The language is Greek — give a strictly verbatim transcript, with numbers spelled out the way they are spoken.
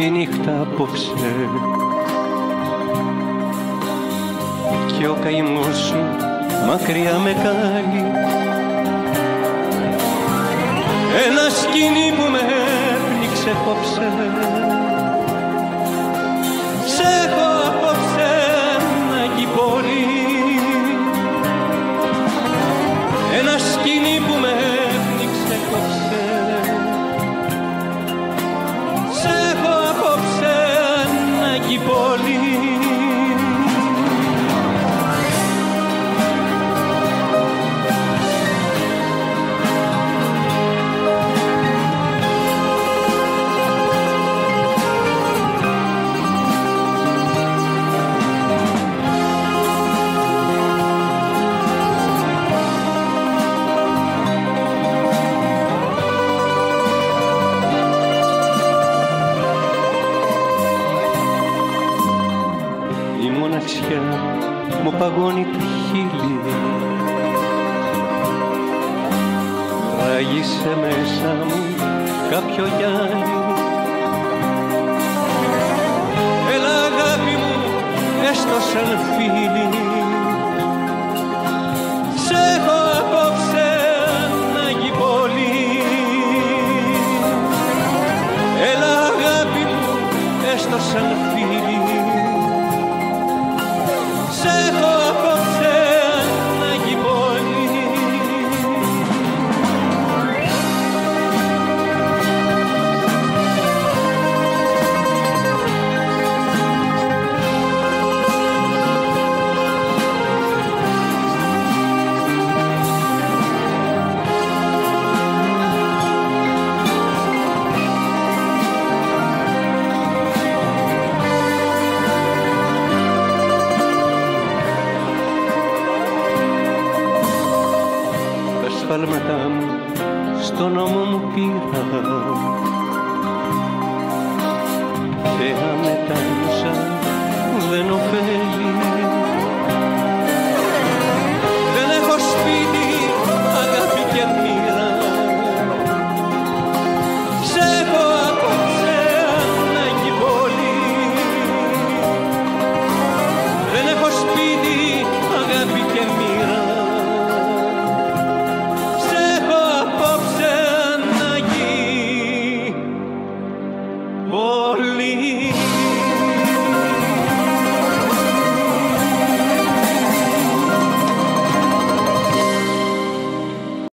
τη νύχτα απόψε κι ο καημός σου μακριά με κάνει. Ένα σκηνή που με πνίξε απόψε, σ' έχω απόψε ανάγκη πολύ. Ένα σκηνή που με πνίξε απόψε, σ' έχω απόψε ανάγκη πολύ. Μου παγώνει τα χείλη, ράγισε μέσα μου κάποιο γυάλι. Έλα αγάπη μου, έστω σαν φίλη, σ' έχω απόψε ανάγκη πολύ. Έλα αγάπη μου, έστω σαν φίλη, σ' έχω απόψε ανάγκη πολύ. Σφάλματά μου στον νόμο μου πήρα και